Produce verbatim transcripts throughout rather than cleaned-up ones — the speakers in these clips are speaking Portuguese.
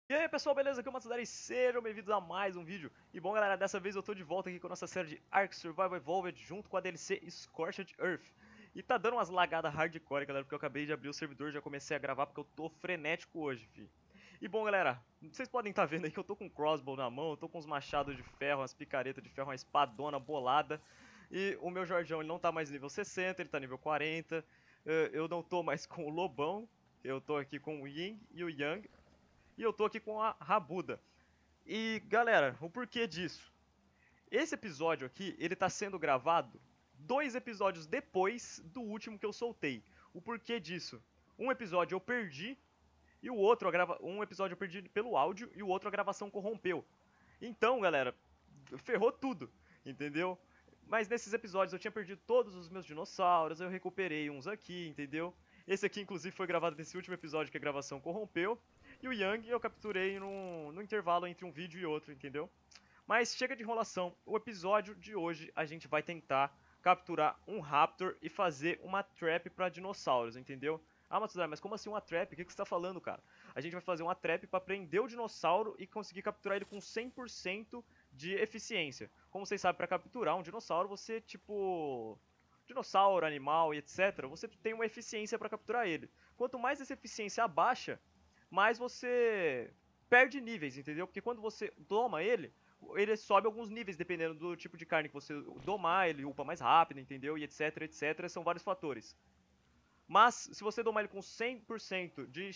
E aí pessoal, beleza? Aqui é o Matsudari e sejam bem-vindos a mais um vídeo. E bom galera, dessa vez eu tô de volta aqui com a nossa série de Ark Survival Evolved junto com a D L C Scorched Earth. E tá dando umas lagadas hardcore, galera, porque eu acabei de abrir o servidor, já comecei a gravar porque eu tô frenético hoje, fi. E bom galera, vocês podem estar vendo aí que eu tô com um crossbow na mão, eu tô com uns machados de ferro, umas picaretas de ferro, uma espadona bolada. E o meu Jorjão, ele não tá mais nível sessenta, ele tá nível quarenta. Eu não tô mais com o Lobão, eu tô aqui com o Ying e o Yang. E eu tô aqui com a Rabuda. E galera, o porquê disso? Esse episódio aqui, ele tá sendo gravado dois episódios depois do último que eu soltei. O porquê disso? Um episódio eu perdi e o outro, a grava... um episódio eu perdi pelo áudio e o outro a gravação corrompeu. Então, galera, ferrou tudo, entendeu? Mas nesses episódios eu tinha perdido todos os meus dinossauros, eu recuperei uns aqui, entendeu? Esse aqui, inclusive, foi gravado nesse último episódio que a gravação corrompeu. E o Yang eu capturei no, no intervalo entre um vídeo e outro, entendeu? Mas chega de enrolação. O episódio de hoje a gente vai tentar capturar um Raptor e fazer uma trap para dinossauros, entendeu? Ah, Matsudai, mas como assim uma trap? O que, que você tá falando, cara? A gente vai fazer uma trap para prender o dinossauro e conseguir capturar ele com cem por cento de eficiência. Como vocês sabem, para capturar um dinossauro, você, tipo... dinossauro, animal e etcétera, você tem uma eficiência para capturar ele. Quanto mais essa eficiência abaixa, mais você perde níveis, entendeu? Porque quando você doma ele, ele sobe alguns níveis dependendo do tipo de carne que você domar, ele upa mais rápido, entendeu? E etc, etc, são vários fatores. Mas, se você domar ele com cem por cento de,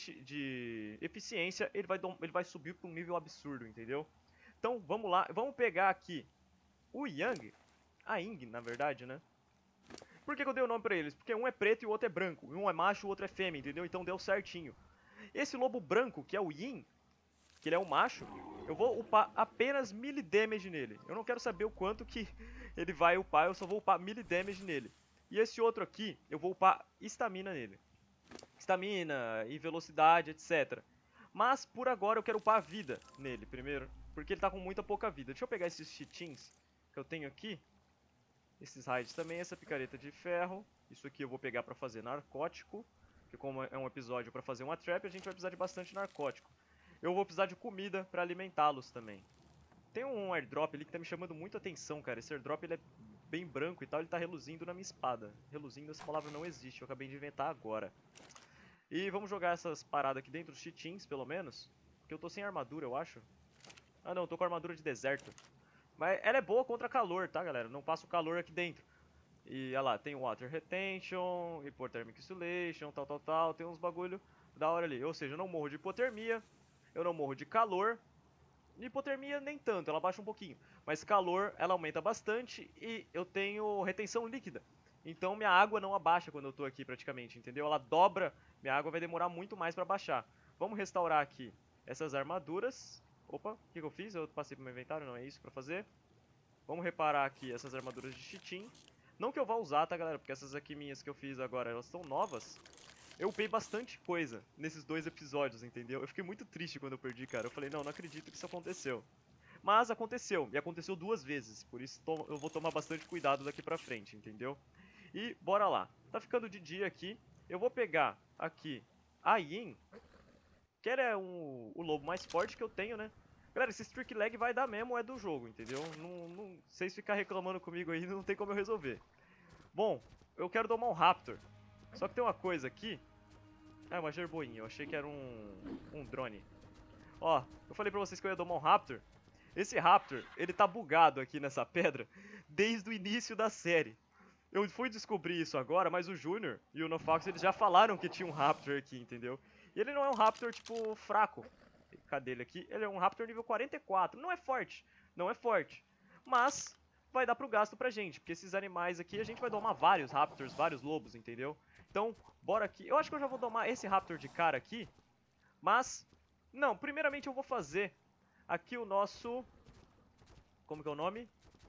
de eficiência, ele vai, ele vai subir para um nível absurdo, entendeu? Então, vamos lá. Vamos pegar aqui o Yang, a Ying, na verdade, né? Por que, que eu dei o nome pra eles? Porque um é preto e o outro é branco. Um é macho e o outro é fêmea, entendeu? Então deu certinho. Esse lobo branco, que é o Yin, que ele é o macho, eu vou upar apenas melee damage nele. Eu não quero saber o quanto que ele vai upar, eu só vou upar melee damage nele. E esse outro aqui, eu vou upar estamina nele. Estamina e velocidade, etcétera. Mas, por agora, eu quero upar a vida nele primeiro, porque ele tá com muita pouca vida. Deixa eu pegar esses chitins que eu tenho aqui. Esses raids também, essa picareta de ferro. Isso aqui eu vou pegar pra fazer narcótico. Porque como é um episódio pra fazer uma trap, a gente vai precisar de bastante narcótico. Eu vou precisar de comida pra alimentá-los também. Tem um airdrop ali que tá me chamando muito a atenção, cara. Esse airdrop ele é bem branco e tal, ele tá reluzindo na minha espada. Reluzindo, essa palavra não existe, eu acabei de inventar agora. E vamos jogar essas paradas aqui dentro dos chitins, pelo menos. Porque eu tô sem armadura, eu acho. Ah não, eu tô com armadura de deserto. Mas ela é boa contra calor, tá, galera? Não passa o calor aqui dentro. E, olha lá, tem Water Retention, Hypothermic Insulation, tal, tal, tal. Tem uns bagulho da hora ali. Ou seja, eu não morro de hipotermia, eu não morro de calor. Hipotermia nem tanto, ela baixa um pouquinho. Mas calor, ela aumenta bastante e eu tenho retenção líquida. Então minha água não abaixa quando eu tô aqui praticamente, entendeu? Ela dobra, minha água vai demorar muito mais pra baixar. Vamos restaurar aqui essas armaduras. Opa, o que, que eu fiz? Eu passei pro meu inventário, não é isso pra fazer. Vamos reparar aqui essas armaduras de chitim. Não que eu vá usar, tá, galera? Porque essas aqui minhas que eu fiz agora, elas estão novas. Eu upei bastante coisa nesses dois episódios, entendeu? Eu fiquei muito triste quando eu perdi, cara. Eu falei, não, não acredito que isso aconteceu. Mas aconteceu, e aconteceu duas vezes. Por isso eu vou tomar bastante cuidado daqui pra frente, entendeu? E bora lá. Tá ficando de dia aqui. Eu vou pegar aqui a Yin, que é um, o lobo mais forte que eu tenho, né? Galera, esse streak lag vai dar mesmo, é do jogo, entendeu? Não, não, vocês ficar reclamando comigo aí, não tem como eu resolver. Bom, eu quero domar um Raptor. Só que tem uma coisa aqui. Ah, é uma gerboinha, eu achei que era um, um drone. Ó, eu falei pra vocês que eu ia domar um Raptor. Esse Raptor, ele tá bugado aqui nessa pedra desde o início da série. Eu fui descobrir isso agora, mas o Junior e o Nofax, eles já falaram que tinha um Raptor aqui, entendeu? E ele não é um Raptor, tipo, fraco. Cadê ele aqui? Ele é um Raptor nível quarenta e quatro. Não é forte, não é forte. Mas vai dar pro gasto pra gente, porque esses animais aqui a gente vai domar vários Raptors, vários lobos, entendeu? Então, bora aqui. Eu acho que eu já vou domar esse Raptor de cara aqui. Mas, não, primeiramente eu vou fazer aqui o nosso... Como que é o nome?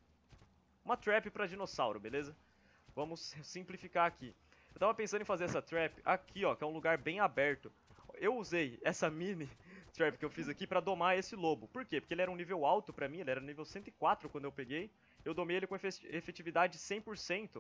Uma trap pra dinossauro, beleza? Vamos simplificar aqui. Eu tava pensando em fazer essa trap aqui, ó, que é um lugar bem aberto. Eu usei essa mini trap que eu fiz aqui pra domar esse lobo. Por quê? Porque ele era um nível alto pra mim, ele era nível cento e quatro quando eu peguei. Eu domei ele com efetividade cem por cento.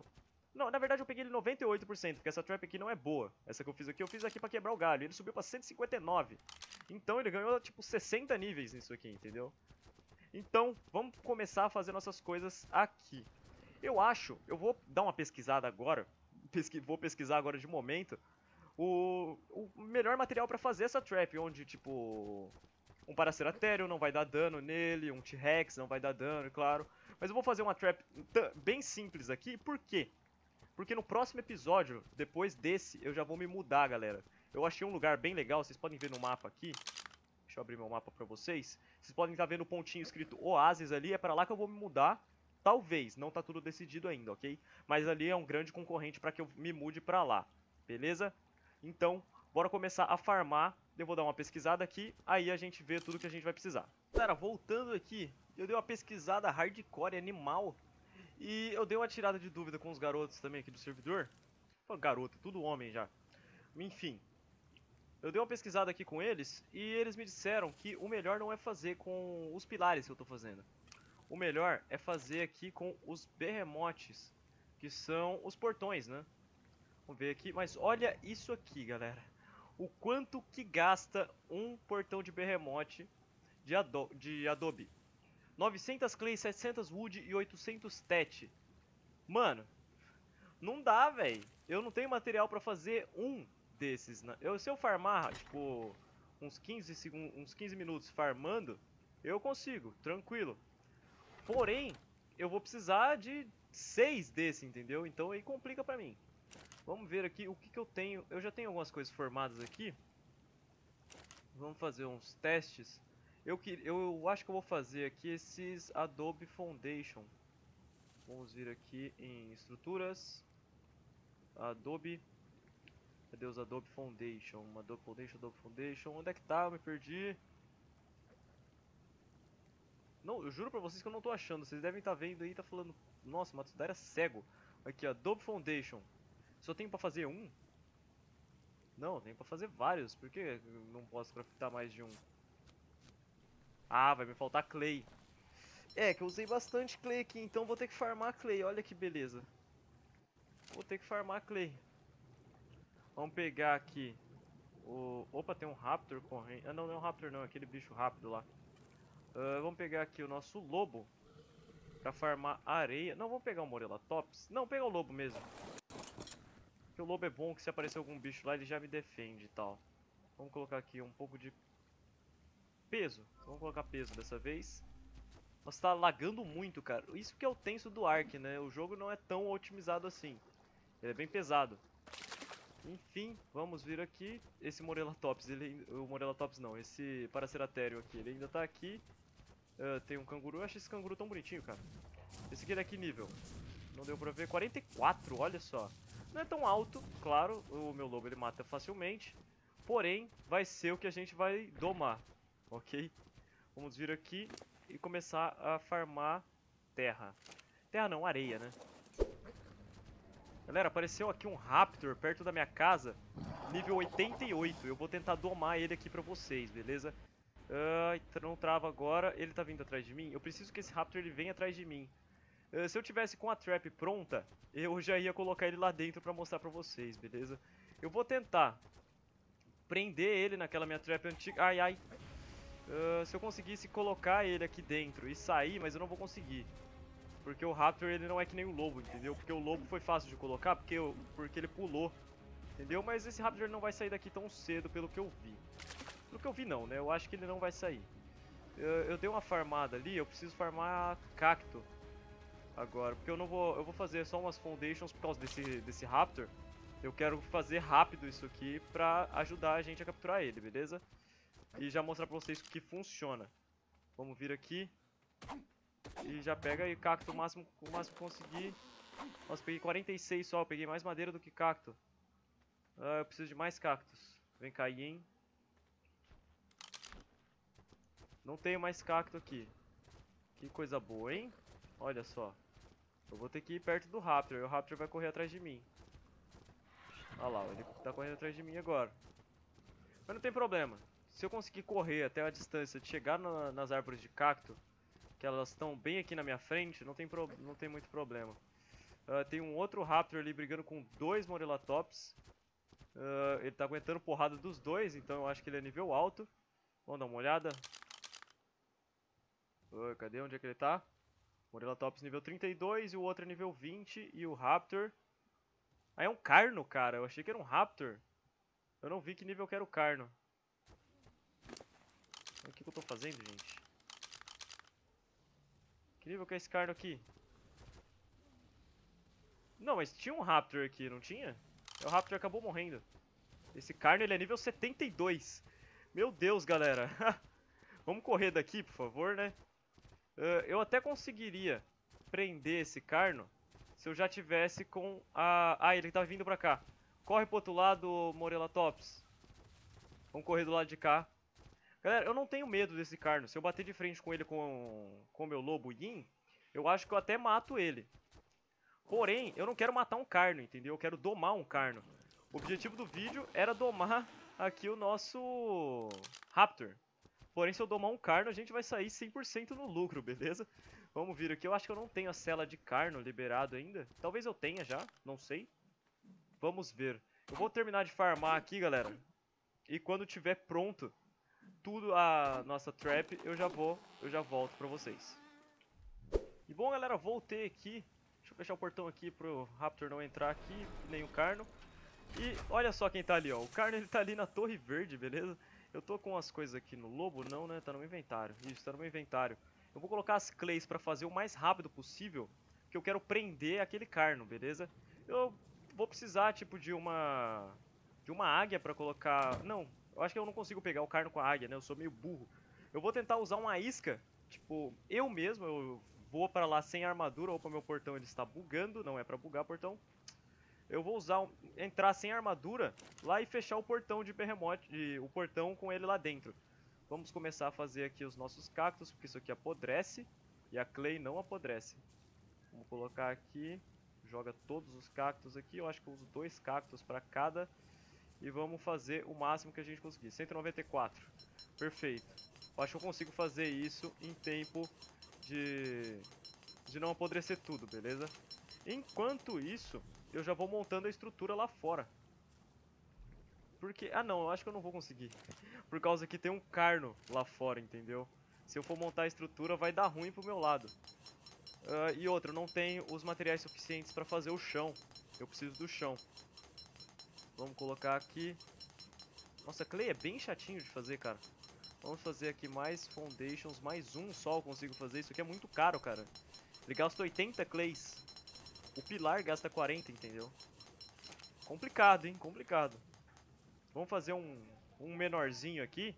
Não, na verdade eu peguei ele noventa e oito por cento, porque essa trap aqui não é boa. Essa que eu fiz aqui, eu fiz aqui pra quebrar o galho. Ele subiu pra cento e cinquenta e nove. Então ele ganhou, tipo, sessenta níveis nisso aqui, entendeu? Então, vamos começar a fazer nossas coisas aqui. Eu acho, eu vou dar uma pesquisada agora, pesqui, vou pesquisar agora de momento, o, o melhor material pra fazer essa trap, onde, tipo, um Paraceratherium não vai dar dano nele, um T-Rex não vai dar dano, claro. Mas eu vou fazer uma trap bem simples aqui, por quê? Porque no próximo episódio, depois desse, eu já vou me mudar, galera. Eu achei um lugar bem legal, vocês podem ver no mapa aqui. Deixa eu abrir meu mapa pra vocês. Vocês podem estar vendo o pontinho escrito Oasis ali, é pra lá que eu vou me mudar. Talvez, não tá tudo decidido ainda, ok? Mas ali é um grande concorrente pra que eu me mude pra lá, beleza? Então, bora começar a farmar. Eu vou dar uma pesquisada aqui, aí a gente vê tudo que a gente vai precisar. Galera, voltando aqui, eu dei uma pesquisada hardcore, animal. E eu dei uma tirada de dúvida com os garotos também aqui do servidor. Pô, garoto, tudo homem já. Enfim, eu dei uma pesquisada aqui com eles e eles me disseram que o melhor não é fazer com os pilares que eu tô fazendo. O melhor é fazer aqui com os berremotes, que são os portões, né? Vamos ver aqui, mas olha isso aqui, galera. O quanto que gasta um portão de berremote de, ado de Adobe. novecentos clay, setecentos wood e oitocentos tet. Mano, não dá, velho. Eu não tenho material pra fazer um desses. Né? Eu, se eu farmar, tipo, uns quinze, segundos, uns quinze minutos farmando, eu consigo, tranquilo. Porém, eu vou precisar de seis desses, entendeu? Então aí complica pra mim. Vamos ver aqui o que, que eu tenho. Eu já tenho algumas coisas formadas aqui. Vamos fazer uns testes. Eu, que, eu acho que eu vou fazer aqui esses Adobe Foundation. Vamos vir aqui em estruturas. Adobe. Cadê os Adobe Foundation? Adobe Foundation, Adobe Foundation. Onde é que tá? Eu me perdi. Não, eu juro pra vocês que eu não tô achando. Vocês devem estar vendo aí, tá falando. Nossa, o Matsuda era cego. Aqui, Adobe Foundation. Só tenho pra fazer um? Não, tenho pra fazer vários. Por que eu não posso craftar mais de um? Ah, vai me faltar clay. É, que eu usei bastante clay aqui, então vou ter que farmar clay. Olha que beleza. Vou ter que farmar clay. Vamos pegar aqui o... Opa, tem um raptor correndo. Ah, não, não é um raptor não, é aquele bicho rápido lá. Uh, vamos pegar aqui o nosso lobo pra farmar areia. Não, vamos pegar o Morellatops. Não, pegar o lobo mesmo. Porque o lobo é bom, que se aparecer algum bicho lá, ele já me defende e tal. Vamos colocar aqui um pouco de peso. Vamos colocar peso dessa vez. Nossa, tá lagando muito, cara. Isso que é o tenso do Ark, né? O jogo não é tão otimizado assim. Ele é bem pesado. Enfim, vamos vir aqui. Esse Morellatops, ele... O Morellatops não, esse Paraceratherium aqui, ele ainda tá aqui. Uh, tem um canguru, eu acho esse canguru tão bonitinho, cara. Esse aqui é que nível? Não deu pra ver, quarenta e quatro, olha só. Não é tão alto, claro, o meu lobo ele mata facilmente. Porém, vai ser o que a gente vai domar, ok? Vamos vir aqui e começar a farmar terra. Terra não, areia, né? Galera, apareceu aqui um Raptor perto da minha casa, nível oitenta e oito. Eu vou tentar domar ele aqui pra vocês, beleza? Uh, não trava agora, ele tá vindo atrás de mim. Eu preciso que esse Raptor ele venha atrás de mim. Uh, se eu tivesse com a trap pronta, eu já ia colocar ele lá dentro pra mostrar pra vocês, beleza? Eu vou tentar prender ele naquela minha trap antiga. Ai, ai. Uh, se eu conseguisse colocar ele aqui dentro e sair, mas eu não vou conseguir. Porque o Raptor ele não é que nem o lobo, entendeu? Porque o lobo foi fácil de colocar, porque, eu, porque ele pulou. Entendeu? Mas esse Raptor não vai sair daqui tão cedo, pelo que eu vi. Pelo que eu vi não, né? Eu acho que ele não vai sair. Eu, eu dei uma farmada ali, eu preciso farmar cacto agora, porque eu não vou, eu vou fazer só umas foundations por causa desse, desse Raptor. Eu quero fazer rápido isso aqui pra ajudar a gente a capturar ele, beleza? E já mostrar pra vocês que funciona. Vamos vir aqui e já pega aí cacto o máximo, o máximo que conseguir. Nossa, peguei quarenta e seis só, eu peguei mais madeira do que cacto. Ah, eu preciso de mais cactos. Vem cá, hein? Não tenho mais cacto aqui. Que coisa boa, hein? Olha só. Eu vou ter que ir perto do Raptor. E o Raptor vai correr atrás de mim. Olha lá, ele tá correndo atrás de mim agora. Mas não tem problema. Se eu conseguir correr até a distância de chegar na, nas árvores de cacto, que elas estão bem aqui na minha frente, não tem, pro, não tem muito problema. Uh, tem um outro Raptor ali brigando com dois Morellatops. Uh, ele tá aguentando porrada dos dois, então eu acho que ele é nível alto. Vamos dar uma olhada. Uh, cadê? Onde é que ele tá? Morellatops nível trinta e dois e o outro é nível vinte. E o Raptor... Ah, é um Carno, cara. Eu achei que era um Raptor. Eu não vi que nível que era o Carno. O que, que eu tô fazendo, gente? Que nível que é esse Carno aqui? Não, mas tinha um Raptor aqui, não tinha? O Raptor acabou morrendo. Esse Carno, ele é nível setenta e dois. Meu Deus, galera. Vamos correr daqui, por favor, né? Uh, eu até conseguiria prender esse Carno se eu já tivesse com a... Ah, ele tá vindo pra cá. Corre pro outro lado, Morellatops. Vamos correr do lado de cá. Galera, eu não tenho medo desse Carno. Se eu bater de frente com ele com o meu lobo Yin, eu acho que eu até mato ele. Porém, eu não quero matar um Carno, entendeu? Eu quero domar um Carno. O objetivo do vídeo era domar aqui o nosso Raptor. Porém, se eu domar um Carno, a gente vai sair cem por cento no lucro, beleza? Vamos vir aqui. Eu acho que eu não tenho a cela de Carno liberado ainda. Talvez eu tenha já, não sei. Vamos ver. Eu vou terminar de farmar aqui, galera. E quando tiver pronto tudo a nossa trap, eu já vou, eu já volto pra vocês. E bom, galera, voltei aqui. Deixa eu fechar o portão aqui pro Raptor não entrar aqui, nem o Carno. E olha só quem tá ali, ó. O Carno, ele tá ali na Torre Verde, beleza? Eu tô com as coisas aqui no lobo, não, né? Tá no meu inventário. Isso, tá no meu inventário. Eu vou colocar as clays pra fazer o mais rápido possível, que eu quero prender aquele Carno, beleza? Eu vou precisar, tipo, de uma... de uma águia pra colocar... Não, eu acho que eu não consigo pegar o Carno com a águia, né? Eu sou meio burro. Eu vou tentar usar uma isca, tipo, eu mesmo, eu vou pra lá sem armadura. Opa, meu portão ele está bugando, não é pra bugar portão. Eu vou usar, um, entrar sem armadura lá e fechar o portão de Behemoth, de, o portão com ele lá dentro. Vamos começar a fazer aqui os nossos cactos, porque isso aqui apodrece e a clay não apodrece. Vamos colocar aqui, joga todos os cactos aqui, eu acho que eu uso dois cactos para cada. E vamos fazer o máximo que a gente conseguir, cento e noventa e quatro, perfeito. Eu acho que eu consigo fazer isso em tempo de, de não apodrecer tudo, beleza? Enquanto isso, eu já vou montando a estrutura lá fora. Porque... Ah não, eu acho que eu não vou conseguir. Por causa que tem um Carno lá fora, entendeu? Se eu for montar a estrutura, vai dar ruim pro meu lado. Uh, e outra, eu não tenho os materiais suficientes pra fazer o chão. Eu preciso do chão. Vamos colocar aqui. Nossa, clay é bem chatinho de fazer, cara. Vamos fazer aqui mais foundations. Mais um só eu consigo fazer. Isso aqui é muito caro, cara. Ele gasta oitenta clays. O pilar gasta quarenta, entendeu? Complicado, hein? Complicado. Vamos fazer um, um menorzinho aqui.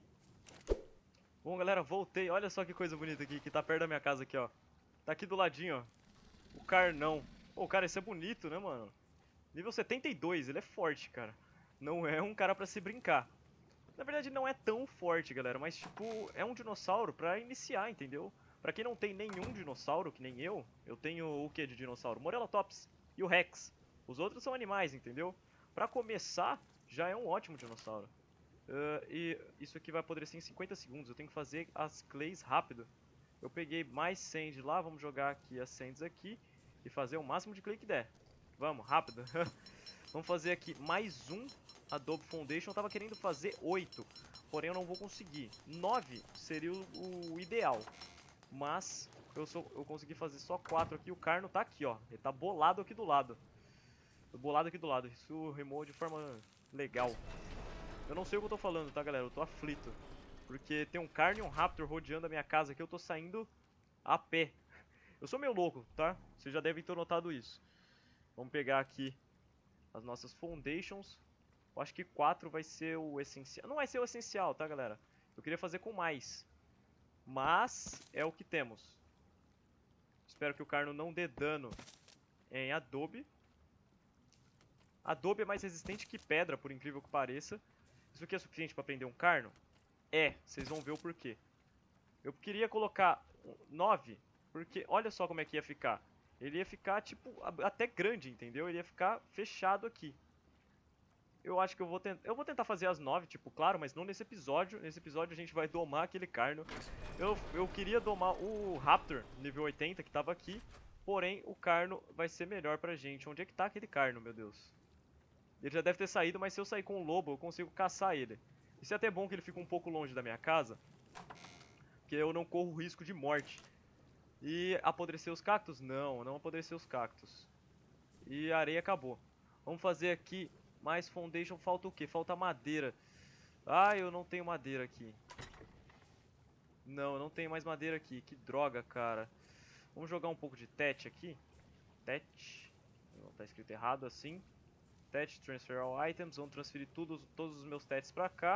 Bom, galera, voltei. Olha só que coisa bonita aqui, que tá perto da minha casa aqui, ó. Tá aqui do ladinho, ó. O Carnão. Pô, cara, esse é bonito, né, mano? Nível setenta e dois, ele é forte, cara. Não é um cara pra se brincar. Na verdade, não é tão forte, galera. Mas, tipo, é um dinossauro pra iniciar, entendeu? Pra quem não tem nenhum dinossauro, que nem eu, eu tenho o que de dinossauro? Morellatops e o Rex. Os outros são animais, entendeu? Pra começar, já é um ótimo dinossauro. Uh, e isso aqui vai apodrecer em cinquenta segundos. Eu tenho que fazer as clays rápido. Eu peguei mais sand lá, vamos jogar aqui as sands aqui e fazer o máximo de clay que der. Vamos, rápido. Vamos fazer aqui mais um Adobe Foundation. Eu tava querendo fazer oito, porém eu não vou conseguir. nove seria o, o ideal. Mas eu, sou, eu consegui fazer só quatro aqui. O Carno tá aqui, ó. Ele tá bolado aqui do lado. Bolado aqui do lado. Isso rimou de forma legal. Eu não sei o que eu tô falando, tá, galera? Eu tô aflito. Porque tem um Carno e um Raptor rodeando a minha casa aqui. Eu tô saindo a pé. Eu sou meio louco, tá? Vocês já devem ter notado isso. Vamos pegar aqui as nossas foundations. Eu acho que quatro vai ser o essencial. Não vai ser o essencial, tá, galera? Eu queria fazer com mais. Mas é o que temos. Espero que o Carno não dê dano em Adobe. Adobe é mais resistente que pedra, por incrível que pareça. Isso aqui é suficiente para prender um Carno? É, vocês vão ver o porquê. Eu queria colocar nove, porque olha só como é que ia ficar. Ele ia ficar, tipo, até grande, entendeu? Ele ia ficar fechado aqui. Eu acho que eu vou tentar... Eu vou tentar fazer as nove, tipo, claro, mas não nesse episódio. Nesse episódio a gente vai domar aquele Carno. Eu, eu queria domar o Raptor, nível oitenta, que tava aqui. Porém, o Carno vai ser melhor pra gente. Onde é que tá aquele Carno, meu Deus? Ele já deve ter saído, mas se eu sair com o lobo, eu consigo caçar ele. Isso é até bom que ele fica um pouco longe da minha casa, porque eu não corro risco de morte. E apodrecer os cactos? Não, não apodrecer os cactos. E a areia acabou. Vamos fazer aqui mais foundation. Falta o quê? Falta madeira. Ah, eu não tenho madeira aqui. Não, eu não tenho mais madeira aqui. Que droga, cara. Vamos jogar um pouco de T E T aqui. T E T. Não, tá escrito errado assim. T E T, Transfer All Items. Vamos transferir tudo, todos os meus T E Ts pra cá.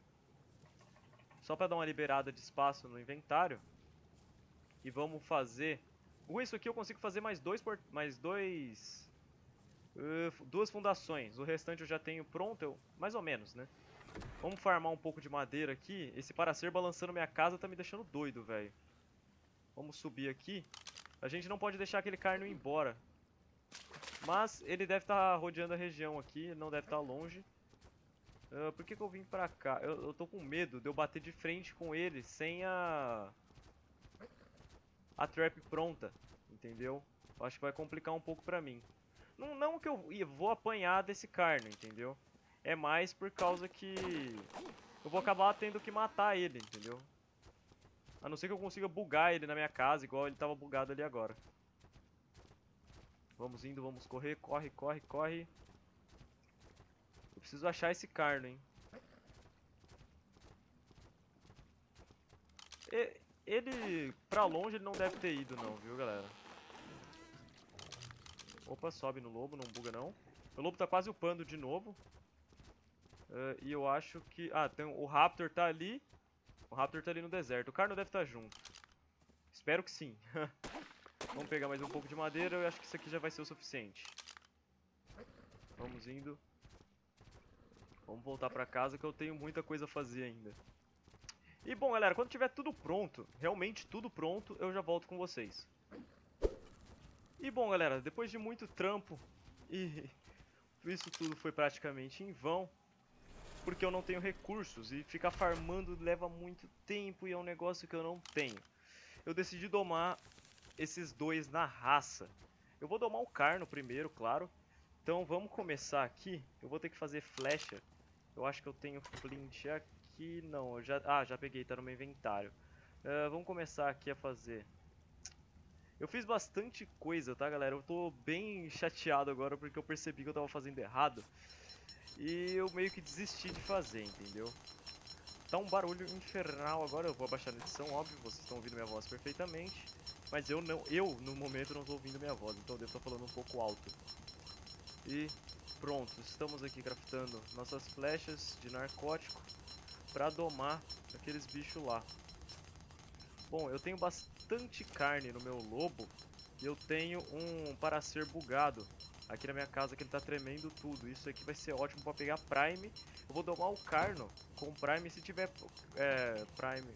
Só pra dar uma liberada de espaço no inventário. E vamos fazer... Com isso aqui eu consigo fazer mais dois... Port... Mais dois... Uh, duas fundações. O restante eu já tenho pronto. Eu... Mais ou menos, né? Vamos farmar um pouco de madeira aqui. Esse paracer balançando minha casa tá me deixando doido, velho. Vamos subir aqui. A gente não pode deixar aquele carno ir embora. Mas ele deve estar tá rodeando a região aqui. Ele não deve estar tá longe. Uh, por que que eu vim pra cá? Eu, eu tô com medo de eu bater de frente com ele sem a... A trap pronta. Entendeu? Eu acho que vai complicar um pouco pra mim. Não, não que eu vou apanhar desse carno, entendeu? É mais por causa que eu vou acabar tendo que matar ele, entendeu? A não ser que eu consiga bugar ele na minha casa, igual ele tava bugado ali agora. Vamos indo, vamos correr, corre, corre, corre. Eu preciso achar esse carno, hein? E, ele, pra longe, ele não deve ter ido não, viu, galera? Opa, sobe no lobo, não buga não. O lobo tá quase upando de novo. Uh, e eu acho que... Ah, tem... o Raptor tá ali. O Raptor tá ali no deserto. O Carno deve estar junto. Espero que sim. Vamos pegar mais um pouco de madeira. Eu acho que isso aqui já vai ser o suficiente. Vamos indo. Vamos voltar pra casa que eu tenho muita coisa a fazer ainda. E bom, galera, quando tiver tudo pronto, realmente tudo pronto, eu já volto com vocês. E bom, galera, depois de muito trampo e isso tudo foi praticamente em vão, porque eu não tenho recursos e ficar farmando leva muito tempo e é um negócio que eu não tenho. Eu decidi domar esses dois na raça. Eu vou domar o Carno primeiro, claro. Então vamos começar aqui. Eu vou ter que fazer flecha. Eu acho que eu tenho flint aqui. Não, eu já... Ah, já peguei, tá no meu inventário. Uh, vamos começar aqui a fazer... Eu fiz bastante coisa, tá, galera? Eu tô bem chateado agora porque eu percebi que eu tava fazendo errado. E eu meio que desisti de fazer, entendeu? Tá um barulho infernal agora, eu vou abaixar na edição, óbvio, vocês estão ouvindo minha voz perfeitamente. Mas eu, não, eu no momento, não tô ouvindo minha voz, então eu devo estar falando um pouco alto. E pronto, estamos aqui craftando nossas flechas de narcótico pra domar aqueles bichos lá. Bom, eu tenho bastante carne no meu lobo e eu tenho um paracer bugado aqui na minha casa que ele tá tremendo tudo. Isso aqui vai ser ótimo pra pegar Prime. Eu vou domar o Carno com Prime se tiver é, Prime.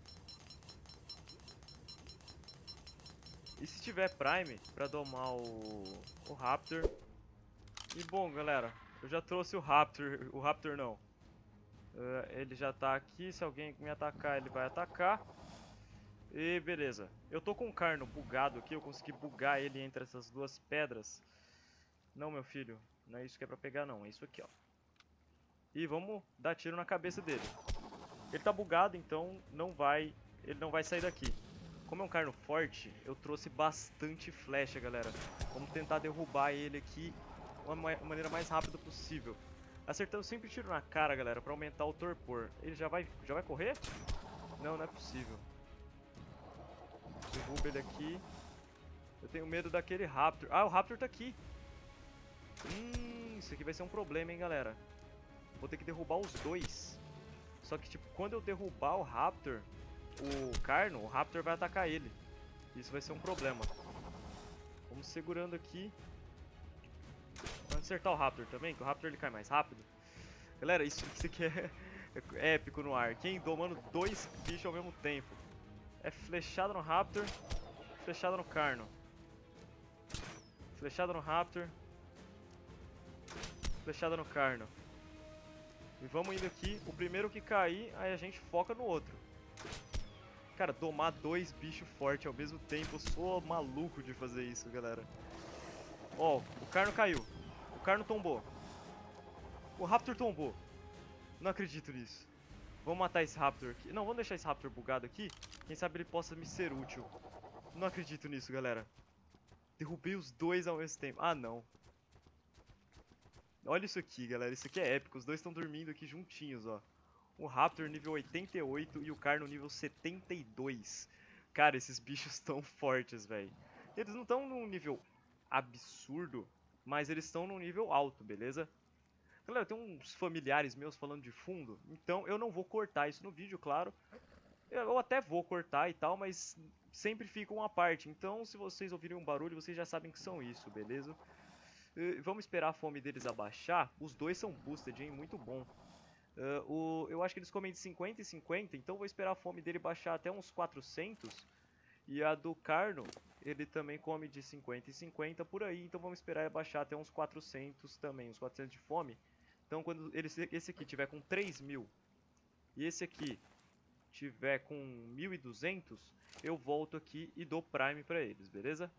E se tiver Prime pra domar o, o Raptor. E bom, galera, eu já trouxe o Raptor. O Raptor não. Uh, ele já tá aqui. Se alguém me atacar, ele vai atacar. E beleza. Eu tô com o Carno bugado aqui. Eu consegui bugar ele entre essas duas pedras. Não, meu filho, não é isso que é pra pegar não, é isso aqui, ó. E vamos dar tiro na cabeça dele. Ele tá bugado, então não vai, ele não vai sair daqui. Como é um carno forte, eu trouxe bastante flecha, galera. Vamos tentar derrubar ele aqui de uma maneira mais rápida possível. Acertando sempre tiro na cara, galera, pra aumentar o torpor. Ele já vai, já vai correr? Não, não é possível. Derruba ele aqui. Eu tenho medo daquele Raptor. Ah, o Raptor tá aqui. Hum, isso aqui vai ser um problema, hein, galera. Vou ter que derrubar os dois. Só que, tipo, quando eu derrubar o Raptor, o Carno, o Raptor vai atacar ele. Isso vai ser um problema. Vamos segurando aqui. Vamos acertar o Raptor também, que o Raptor ele cai mais rápido. Galera, isso, isso aqui é, é épico no ar. Quem domando dois bichos ao mesmo tempo. É flechada no Raptor, flechada no Carno. Flechada no Raptor. Flechada no Carno. E vamos indo aqui. O primeiro que cair, aí a gente foca no outro. Cara, domar dois bichos fortes ao mesmo tempo, eu sou maluco de fazer isso, galera. Ó, o Carno caiu. O Carno tombou. O Raptor tombou. Não acredito nisso. Vamos matar esse Raptor aqui. Não, vamos deixar esse Raptor bugado aqui. Quem sabe ele possa me ser útil. Não acredito nisso, galera. Derrubei os dois ao mesmo tempo. Ah, não. Olha isso aqui, galera. Isso aqui é épico. Os dois estão dormindo aqui juntinhos, ó. O Raptor nível oitenta e oito e o Carno nível setenta e dois. Cara, esses bichos estão fortes, velho. Eles não estão num nível absurdo, mas eles estão num nível alto, beleza? Galera, tem uns familiares meus falando de fundo, então eu não vou cortar isso no vídeo, claro. Eu até vou cortar e tal, mas sempre fica uma parte. Então, se vocês ouvirem um barulho, vocês já sabem que são isso, beleza? Uh, vamos esperar a fome deles abaixar. Os dois são boosted, hein? Muito bom. Uh, o, eu acho que eles comem de cinquenta e cinquenta, então vou esperar a fome dele baixar até uns quatrocentos. E a do Carno, ele também come de cinquenta e cinquenta por aí, então vamos esperar ele baixar até uns quatrocentos também, uns quatrocentos de fome. Então quando ele, esse aqui tiver com três mil e esse aqui tiver com mil e duzentos, eu volto aqui e dou Prime pra eles, beleza?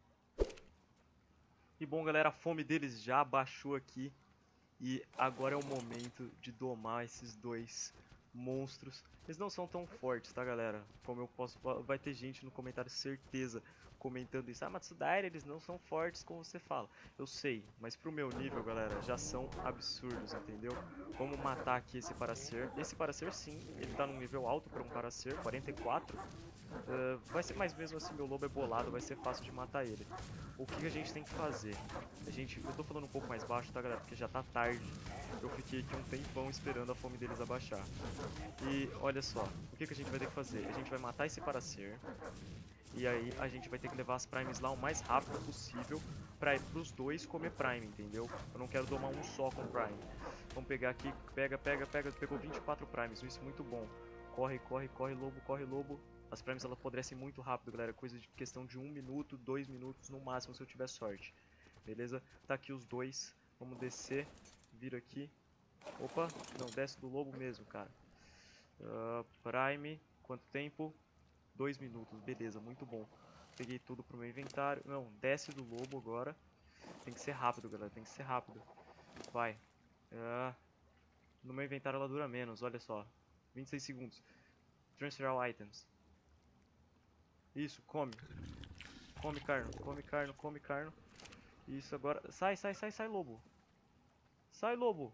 E bom, galera, a fome deles já baixou aqui. E agora é o momento de domar esses dois monstros. Eles não são tão fortes, tá, galera? Como eu posso... Vai ter gente no comentário, certeza, comentando isso. Ah, Matsudaira, eles não são fortes como você fala. Eu sei, mas pro meu nível, galera, já são absurdos, entendeu? Vamos matar aqui esse Paracer. Esse Paracer, sim, ele tá num nível alto para um Paracer, quarenta e quatro. Uh, vai ser, mas mesmo assim meu lobo é bolado, vai ser fácil de matar ele. O que, que a gente tem que fazer? A gente, eu tô falando um pouco mais baixo, tá, galera? Porque já tá tarde. Eu fiquei aqui um tempão esperando a fome deles abaixar. E olha só, o que, que a gente vai ter que fazer? A gente vai matar esse Paracer. E aí a gente vai ter que levar as Primes lá o mais rápido possível para os dois comer Prime, entendeu? Eu não quero domar um só com Prime. Vamos pegar aqui, pega, pega, pega, pegou vinte e quatro Primes, isso é muito bom. Corre, corre, corre, lobo, corre, lobo. As Primes elas apodrecem muito rápido, galera, coisa de questão de um minuto, dois minutos no máximo se eu tiver sorte. Beleza? Tá aqui os dois, vamos descer, vira aqui. Opa, não, desce do lobo mesmo, cara. Uh, Prime, quanto tempo? Dois minutos, beleza, muito bom. Peguei tudo pro meu inventário. Não, desce do lobo agora. Tem que ser rápido, galera, tem que ser rápido. Vai. Uh, no meu inventário ela dura menos, olha só. vinte e seis segundos. Transfer all items. Isso, come. Come carno, come carno, come carno. Isso, agora... Sai, sai, sai, sai, lobo. Sai, lobo.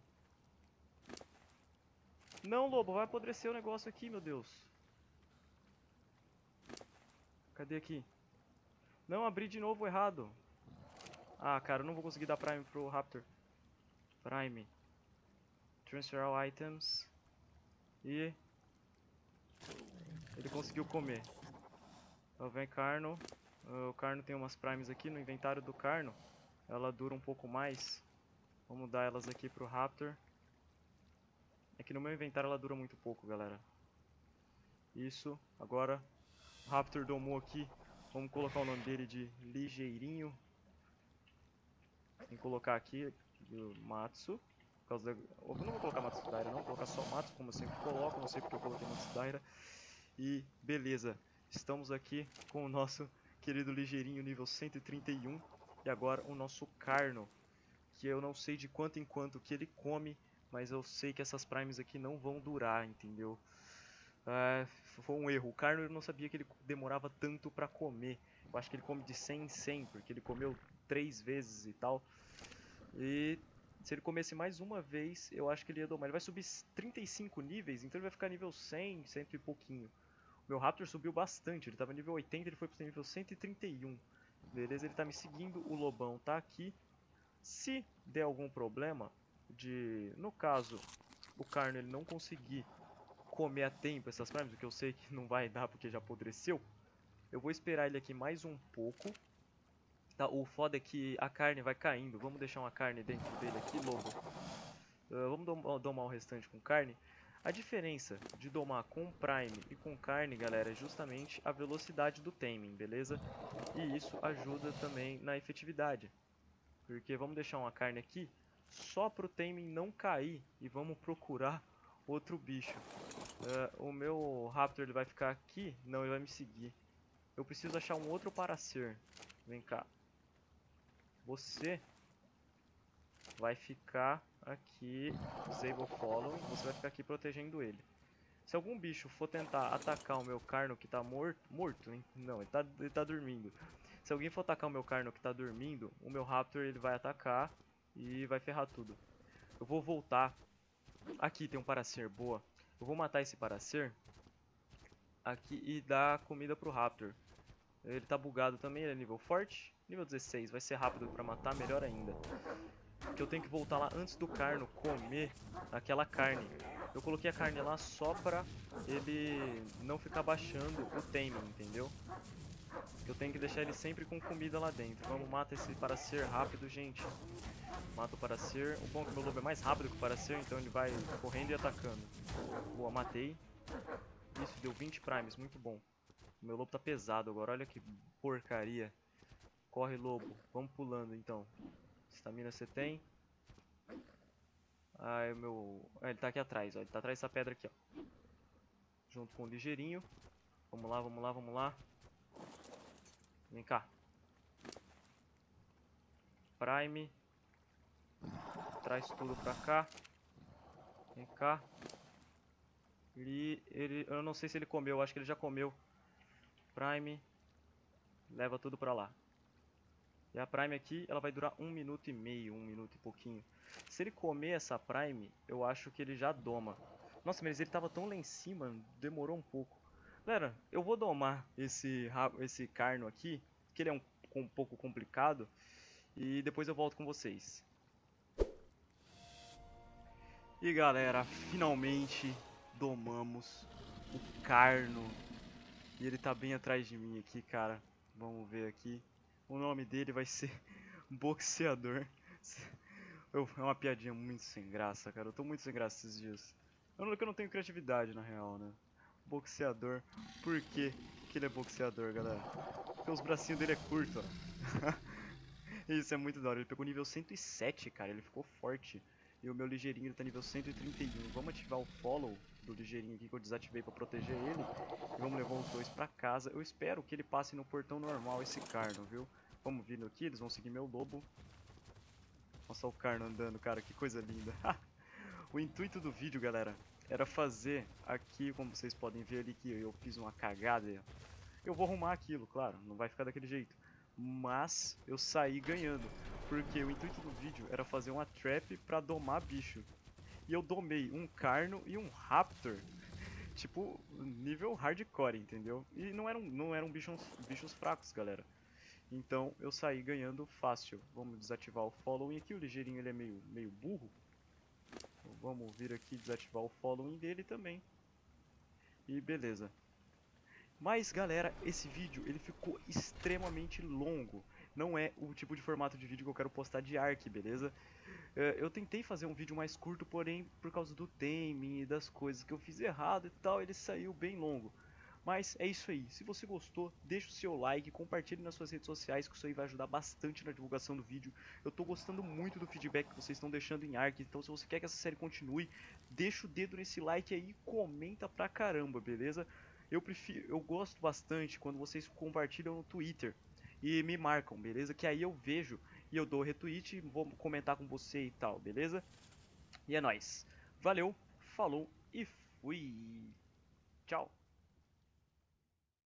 Não, lobo, vai apodrecer o negócio aqui, meu Deus. Cadê aqui? Não, abri de novo errado. Ah, cara, eu não vou conseguir dar Prime pro Raptor. Prime. Transfer all items. E... ele conseguiu comer. Então vem Carno. Uh, o Carno tem umas Primes aqui no inventário do Carno. Ela dura um pouco mais. Vamos dar elas aqui pro Raptor. É que no meu inventário ela dura muito pouco, galera. Isso. Agora o Raptor domou aqui. Vamos colocar o nome dele de Ligeirinho. Tem que colocar aqui o Matsu. Por causa da... Eu não vou colocar Matsudaira, não. Vou colocar só Matsu, como eu sempre coloco. Não sei porque eu coloquei Matsudaira. E beleza. Estamos aqui com o nosso querido Ligeirinho nível cento e trinta e um. E agora o nosso Carno. Que eu não sei de quanto em quanto que ele come. Mas eu sei que essas Primes aqui não vão durar, entendeu? Uh, foi um erro. O Carno eu não sabia que ele demorava tanto pra comer. Eu acho que ele come de cem em cem, porque ele comeu três vezes e tal. E se ele comesse mais uma vez, eu acho que ele ia domar. Ele vai subir trinta e cinco níveis, então ele vai ficar nível cem, cento e pouquinho. O meu Raptor subiu bastante, ele tava nível oitenta, ele foi pro nível cento e trinta e um. Beleza, ele tá me seguindo, o lobão tá aqui. Se der algum problema, de, no caso, o Carno ele não conseguir comer a tempo essas primes, o que eu sei que não vai dar porque já apodreceu, eu vou esperar ele aqui mais um pouco. Tá, o foda é que a carne vai caindo. Vamos deixar uma carne dentro dele aqui, lobo. Uh, vamos dom domar o restante com carne. A diferença de domar com Prime e com carne, galera, é justamente a velocidade do taming, beleza? E isso ajuda também na efetividade. Porque vamos deixar uma carne aqui só pro taming não cair e vamos procurar outro bicho. Uh, o meu Raptor ele vai ficar aqui? Não, ele vai me seguir. Eu preciso achar um outro Paracer. Vem cá. Você vai ficar aqui, Disable Following. Você vai ficar aqui protegendo ele. Se algum bicho for tentar atacar o meu Carno que tá morto... Morto, hein? Não, ele tá, ele tá dormindo. Se alguém for atacar o meu Carno que tá dormindo, o meu Raptor ele vai atacar e vai ferrar tudo. Eu vou voltar. Aqui tem um Paracer, boa. Eu vou matar esse Paracer aqui e dar comida pro Raptor. Ele tá bugado também, ele é nível forte. Nível dezesseis, vai ser rápido pra matar, melhor ainda. Que eu tenho que voltar lá antes do Carno comer aquela carne. Eu coloquei a carne lá só pra ele não ficar baixando o timing, entendeu? Eu tenho que deixar ele sempre com comida lá dentro. Vamos matar esse Paracer rápido, gente. Mata o Paracer. O bom é que o meu lobo é mais rápido que o Paracer, então ele vai correndo e atacando. Boa, matei. Isso, deu vinte primes, muito bom. O meu lobo tá pesado agora, olha que porcaria. Corre, lobo. Vamos pulando, então. Estamina você tem. Ah, o meu... Ah, ele tá aqui atrás, ó. Ele tá atrás dessa pedra aqui, ó. Junto com o ligeirinho. Vamos lá, vamos lá, vamos lá. Vem cá. Prime. Traz tudo pra cá. Vem cá. Ele, ele... Eu não sei se ele comeu, acho que ele já comeu. Prime. Leva tudo pra lá. E a Prime aqui, ela vai durar um minuto e meio, um minuto e pouquinho. Se ele comer essa Prime, eu acho que ele já doma. Nossa, mas ele tava tão lá em cima, demorou um pouco. Galera, eu vou domar esse, esse Carno aqui, que ele é um, um pouco complicado. E depois eu volto com vocês. E galera, finalmente domamos o Carno. E ele tá bem atrás de mim aqui, cara. Vamos ver aqui. O nome dele vai ser Boxeador. É uma piadinha muito sem graça, cara. Eu tô muito sem graça esses dias. Eu não, eu não tenho criatividade, na real, né? Boxeador. Por que que ele é boxeador, galera? Porque os bracinhos dele é curto, ó. Isso é muito da hora. Ele pegou nível cento e sete, cara. Ele ficou forte. E o meu ligeirinho ele tá nível cento e trinta e um. Vamos ativar o follow do ligeirinho aqui que eu desativei pra proteger ele. E vamos levar os dois pra casa. Eu espero que ele passe no portão normal esse Carno, viu? Vamos vindo aqui, eles vão seguir meu lobo. Nossa, o Carno andando, cara, que coisa linda. O intuito do vídeo, galera, era fazer aqui, como vocês podem ver ali que eu fiz uma cagada. Eu vou arrumar aquilo, claro, não vai ficar daquele jeito. Mas eu saí ganhando, porque o intuito do vídeo era fazer uma trap pra domar bicho. E eu domei um Carno e um Raptor, tipo, nível hardcore, entendeu? E não eram, não eram bichos, bichos fracos, galera. Então eu saí ganhando fácil. Vamos desativar o following aqui, o ligeirinho ele é meio, meio burro. Então, vamos vir aqui desativar o following dele também. E beleza. Mas galera, esse vídeo ele ficou extremamente longo. Não é o tipo de formato de vídeo que eu quero postar de Ark, beleza? Eu tentei fazer um vídeo mais curto, porém por causa do timing e das coisas que eu fiz errado e tal, ele saiu bem longo. Mas é isso aí, se você gostou, deixa o seu like, compartilhe nas suas redes sociais, que isso aí vai ajudar bastante na divulgação do vídeo. Eu tô gostando muito do feedback que vocês estão deixando em Ark, então se você quer que essa série continue, deixa o dedo nesse like aí e comenta pra caramba, beleza? Eu prefiro, eu gosto bastante quando vocês compartilham no Twitter e me marcam, beleza? Que aí eu vejo e eu dou retweet, vou comentar com você e tal, beleza? E é nóis. Valeu, falou e fui. Tchau.